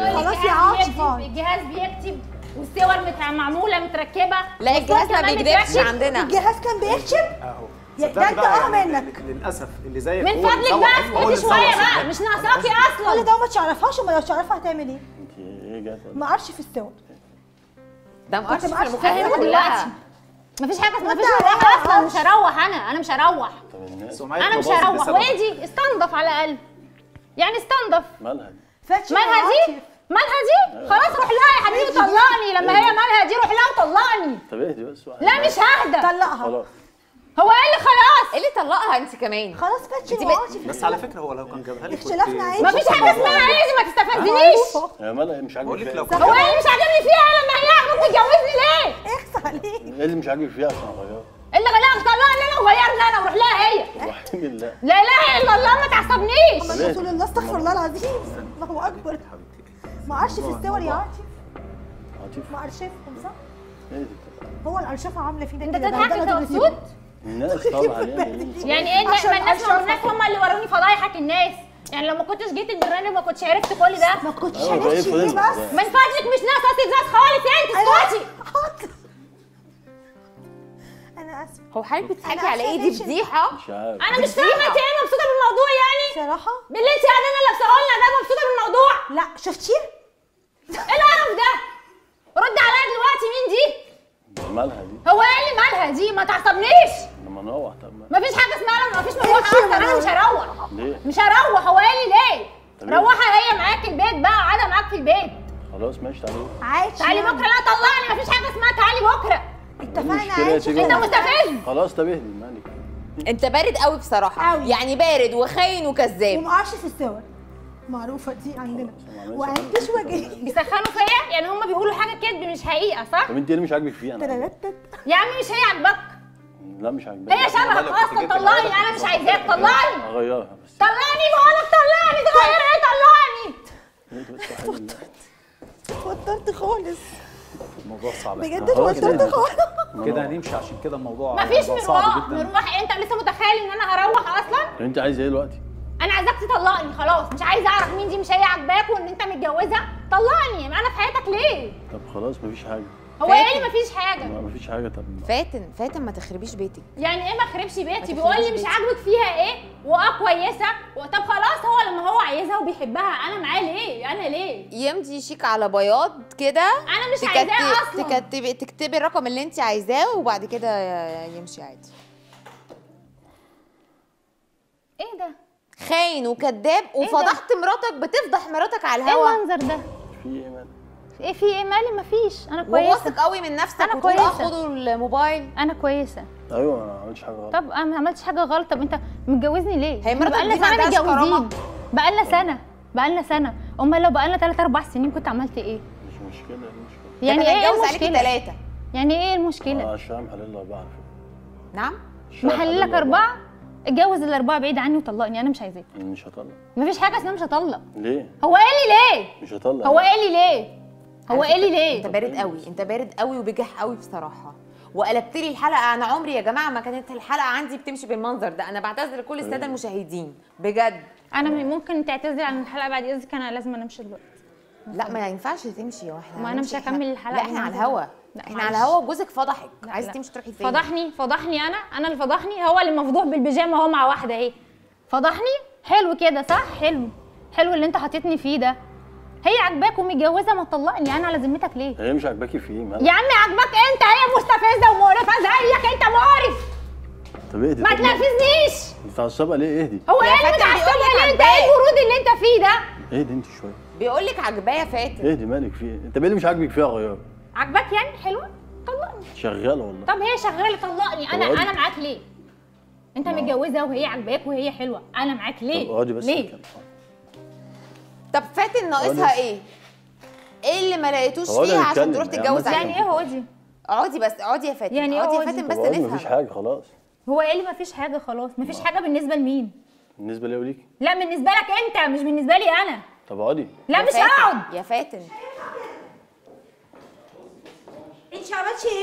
خلاص يا عاطفه الجهاز بيكتب والصور معموله متركبه. لا الجهاز ما بيكدبش عندنا. الجهاز كان بيكتب اهو ده انت منك. للاسف اللي زيك من فضلك بقى اسكتي شويه بقى، مش ناقصاكي اصلا. كل ده ما تعرفهاش، وما لو تعرفها هتعمل ايه؟ انت ايه جت؟ ما قرش في الصور. ده مقرش في مقرش المكالمه في كلها. مفيش حاجه، مفيش مروح اصلا. مش هروح انا مش هروح. طب الناس انا مش هروح. وايدي استنضف على الاقل، يعني استنضف. مالها دي؟ مالها دي؟ مالها دي؟ خلاص روح لها يا حبيبي طلقني. لما هي مالها دي روح لها وطلقني. طب اهدي بس واحد. لا مش ههدى. طلقها. خلاص هو ايه اللي خلاص؟ ايه اللي طلقها انت كمان؟ خلاص فاتشن وعاطف. بس على فكره هو لو كان جابها لك اختلافنا عادي. مفيش حاجه اسمها عادي، ما تستفزنيش. يا مالها مش عاجبك فيها؟ هو ايه اللي مش عاجبني فيها لما هي عاجبك تتجوزني ليه؟ اخس عليك. ايه اللي مش عاجبك فيها عشان اغيرها؟ اللي غلاها طلقني انا وغيرنا انا وروح لها هي. رحيم الله. لا اله الا الله ما تعصبنيش. محمد رسول الله استغفر الله العظيم. الله اكبر. ما قرش في الصور يا عاطف. ما قرشفهم صح؟ ايه دي؟ هو القرشفه عامله فينا انت كده. تضحك انت مبسوط؟ الناس طبعا يعني يعني ايه؟ ما الناس هم اللي وروني فضايحك الناس. يعني لو ما كنتش جيت البرنامج ما كنتش عرفت كل ده. ما كنتش أيوة، عرفتي بقيت ليه فاهم. بس؟ من فضلك مش ناقصه استفزاز خالص. انت اسكتي. حاضر. انا اسفه. هو حضرتك بتضحكي أنا على ايه؟ دي عارفة فضيحه. مش عارف. انا مش فاهمه انت ايه مبسوطه بالموضوع يعني؟ بصراحه باللي انت قاعدين لابسه لنا ده مبسوطه بالموضوع؟ لا شفتيه؟ ايه القرف ده؟ رد عليا دلوقتي مين دي؟ مالها دي؟ هو ايه اللي مالها دي؟ ما تعصبنيش. لما نروح طب ما. مفيش حاجه اسمها مفيش مروح اصلا. انا مش هروح. ليه؟ مش هروح. هو قال لي ليه؟ طب ليه؟ روحها هي معاك البيت بقى، قاعده معاك في البيت. خلاص ماشي تعالي. عايش تعالي بكره. لا طلعني. مفيش حاجه اسمها تعالي بكره. اتفقنا كده عايش. تيجي انت واحدة. مستفز. خلاص طب اهدي مالك. انت بارد قوي بصراحه أوي. يعني بارد وخاين وكذاب. وما قرش في الصور. معروفه دي عندنا. وهنكش وجهي. بيسخنوا فيا يعني. هم بيقولوا حاجه كدب مش حقيقه صح؟ طب انت ايه اللي مش عاجبك فيها؟ انا ترتت. يا عم مش هي عاجباك. لا مش عاجباني. هي شبهك اصلا. طلعني. انا مش عايزاك. طلعني. اغيرها بس. طلعني بقولك. طلعني. تغير ايه؟ طلعني. اهدي بس وحيد الله. اتوترت خالص. الموضوع صعب بجد خلاص اتوترت خالص. كده هنمشي عشان كده الموضوع مفيش الموضوع صعب مروح. جدا. مروح إيه؟ انت لسه متخيل ان انا هروح اصلا؟ طب انت عايزه ايه دلوقتي؟ انا عايزاك تطلقني خلاص. مش عايزه اعرف مين دي. مش هي عاجباك وان انت متجوزه. طلقني. انا في حياتك ليه؟ طب خلاص مفيش حاجه. هو ايه اللي مفيش حاجه؟ مفيش حاجه. طب فاتن ما تخربيش بيتك. يعني ايه ما خربش بيتي؟ تخربيش بيقول لي مش بيتي. عاجبك فيها ايه؟ كويسه. طب خلاص هو لما هو عايزها وبيحبها انا معاه ليه؟ انا ليه؟ يمضي شيك على بياض كده. انا مش عايزاه اصلا. تكتبي الرقم اللي انت عايزاه وبعد كده يمشي عادي. ايه ده؟ خاين وكذاب وفضحت مراتك. بتفضح مراتك على ايه الهوا. المنظر ده؟ في ايه مالك؟ ايه في ايه؟ مالي؟ مفيش. انا كويسه. وواثق قوي من نفسك أنا وتقول كويسة. خدوا الموبايل. انا كويسه. ايوه انا ما عملتش حاجه غلط. طب انا ما عملتش حاجه غلط. طب انت متجوزني ليه؟ هي مراتك بقالنا دي ما سنه عندهاش كرامة؟ متجوزين. بقالنا سنه. امال لو بقالنا 3 4 سنين كنت عملت ايه؟ مش مشكله مش مشكله. يعني ده ايه كان هيتجوز عليكي المشكله؟ 3. يعني ايه المشكله؟ الشام حلال 4 على فكره. نعم. الشام محلل لك حلال 4. اتجوز ال4 بعيد عني وطلقني. انا مش عايزاه. مش هطلق. مفيش حاجه اسمها مش هطلق. ليه؟ هو قال لي ليه؟ مش هطلق. هو قال لي ليه؟ هو على قال لي فكرة ليه؟ انت بارد قوي. انت بارد قوي وبجح قوي بصراحه. وقلبت لي الحلقه. انا عمري يا جماعه ما كانت الحلقه عندي بتمشي بالمنظر ده. انا بعتذر لكل الساده المشاهدين بجد. انا ممكن تعتذري عن الحلقه بعد اذنك. انا لازم امشي دلوقتي. لا ما ينفعش تمشي يا واحده. ما أنا مش هكمل الحلقة لا احنا على بالمنظر الهوا. ده. احنا معلش. على الهوا وجوزك فضحك. لا، عايزه لا. تمشي تروحي فين؟ فضحني. انا اللي فضحني. هو اللي مفضوح بالبيجامه اهو مع واحده اهي. فضحني. حلو كده صح؟ حلو اللي انت حاططني فيه ده. هي عاجباك ومتجوزه ما تطلقني. انا على ذمتك ليه؟ هي مش عاجباكي في ايه مالك؟ يا عم عاجباك انت. هي مستفزه ومقرفه زيك. انت مقرف. طب اهدي. ما تنرفزنيش. متعصبه ليه؟ اهدي. هو يا ايه اللي فاتن متعصبه بيقول لك ليه؟ انت عاجباك. ايه البرود اللي انت فيه ده؟ اهدي انت شويه. بيقول لك عجباه يا فاتن. اهدي مالك في ايه؟ انت ايه اللي مش عاجبك فيها غيره؟ عاجباك يعني؟ حلوه. طلقني. شغاله والله. طب هي شغاله. طلقني. طب انا اقعدي. انا معاك ليه؟ انت متجوزه وهي عاجباك وهي حلوه. انا معاك ليه؟ طب اقعدي بس ليه؟ نتكلم. طب فاتن ناقصها ايه؟ ايه اللي ما لقيتوش اقعدي فيها عشان نتكلم. تروح يعني تتجوز مثلا- يعني عليها؟ ايه هو دي؟ اقعدي بس. اقعدي يا فاتن. يعني ايه اقعدي يا اقعدي؟ فاتن بس طب اقعدي مفيش نفهم. حاجه خلاص. هو ايه اللي مفيش حاجه خلاص؟ مفيش حاجه بالنسبه لمين؟ بالنسبه ليا وليكي. لا بالنسبه لك انت مش بالنسبه لي انا. طب اقعدي. لا يا مش فاتن، هقعد. يا فاتن. انت عملتي ايه؟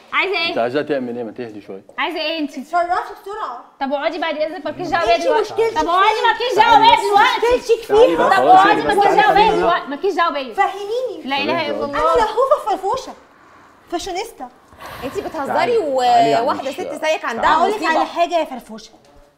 عايزه انت ايه؟ عايزاها تعمل ايه؟ ما تهدي شويه. عايزه ايه انت؟ تصرفي بسرعه. طب اقعدي بعد اذنك مالكيش دعوه بيا انت دلوقتي. مشكلتك طب اقعدي مالكيش دعوه بيا دلوقتي. مشكلتك تعالي فيها. بقى. طب خلاص اقعدي بس مالكيش تعالي دعوه بيا خلينا- دلوقتي، مالكيش دعوه بيا. فهميني. لا اله الا انا الله. لهوفه فرفوشه فاشونيستا. انت بتهزري تعالي يعني وواحده مش- ست زيك عندها اقول لك على مصيبه. حاجه يا فرفوشه،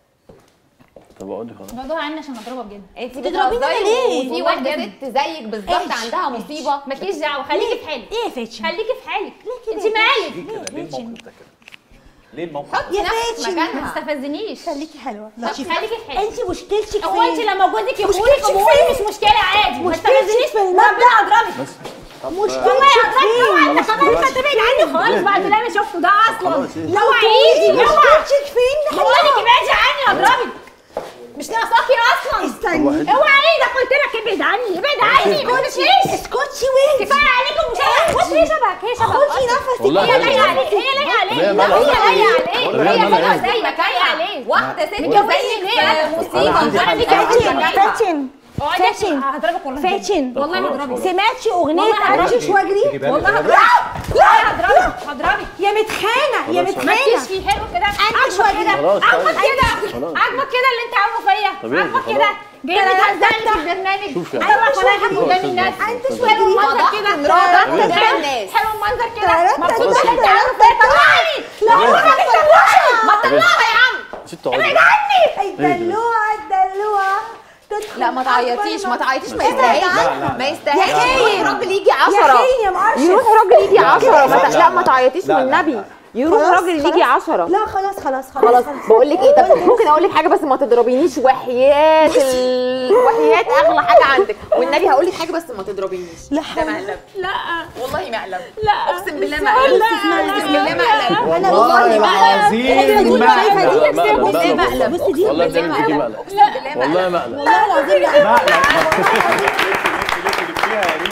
طب اقعدي خلاص. خدوها عني عشان اضربها بجد. انت بتضربيني بتهزري ليه؟ وفي واحده ست زيك بالظبط عندها مصيبه. مالكيش دعوه، خليكي في حالك. ايه يا فاتشن؟ خليكي في حالك. كده انت يا مالك؟ ليه كده؟ ليه الموقف ده كده؟ ليه الموقف حطي يا نفسك فاتشن. ما مكانها. تستفزنيش. خليكي حلوه طب خليكي في حالك. انت مشكلتك هو انت فين؟ لما جوزك يقول مشكلتك قبولي فين؟ مش مشكله عادي، ما مشكلتك تستفزنيش في ربنا المبدأ. اضربك. مشكلتك والله اضربك. فين؟ طبعا انت خلاص تبعد عني خالص بعد اللي انا شفته ده اصلا. خلاص ايه؟ اوعى ايدي، اوعى. مشكلتك فين؟ بقول لك ابعدي عني اضربك. مش ناقصاكي اصلا. استني. اوعى ايدك، قلت لك ابعد عني، ابعد عني. ما تقوليش اسكتي وين؟ كفايه عليكم مش عارف. بص هي شبهك، هي شبهك. خدي نفسك. والله هي حلوة. لايقه عليك، هي لايقه عليك. هي لا مالها؟ هي لايقه عليك، هي هي مالها؟ حلوه زيك، لايقه عليك. واحده ست متجوزني زيك ليه؟ في مصيبه عندي وانا حل. بيك فاتن اقعدي فاتن. هضربك والله. فاتن. والله خلاص، هضربك. خلاص. سمعتي اغنيه والله امشي واجري؟ والله هضربك. والله هضربك. يا متخانه يا خلاص. مالكيش متخانه. فيه. حلو كده. أنت عاجبك كده. خلاص، عاجبك طيب. كده. خلاص. عاجبك كده اللي انت عامله فيا. طب ايه، عاجبك خلاص. كده. جاي تهزقني في البرنامج. شوف يا طلع فلاحك شوف. قدام الناس. انت حلو شويه المنظر كده. مراتك طب ايه؟ قدام الناس. حلو المنظر كده. تلاتة. مبسوط خلاص. باللي انت عامله فيا. طلعني. لا والله ما تطلعها. ما تطلعها يا عم. ست اقعدي. ابعد عني. الدلوعه الدلوعه تدخل لا ما تعيطيش ما تعيطيش، ما لا، لا، يستاهلش ما يستاهلش. يا يروح خاين. راجل يجي يا 10 خاين يا معرفش. يروح راجل يجي 10 لا، لا ما تعيطيش لا، لا، والنبي. لا. يروح خلاص، راجل يجي خلاص. 10. لا خلاص خلاص خلاص بقول لك ايه، طب ممكن اقول لك حاجه بس ما تضربينيش وحياه وحياه اغلى حاجه عندك والنبي. هقول لك حاجه بس ما تضربينيش. لا ده مقلب. لا والله مقلب. لا. اقسم بالله لا، مقلب. لا، اقسم بالله مقلب. انا والله العظيم شايفه دي لا، مقلب، والله مقلب. مقلب. بصي دي والله بجد دي مقلب. اقسم بالله والله مقلب. مقلب. والله العظيم لا. لا لا.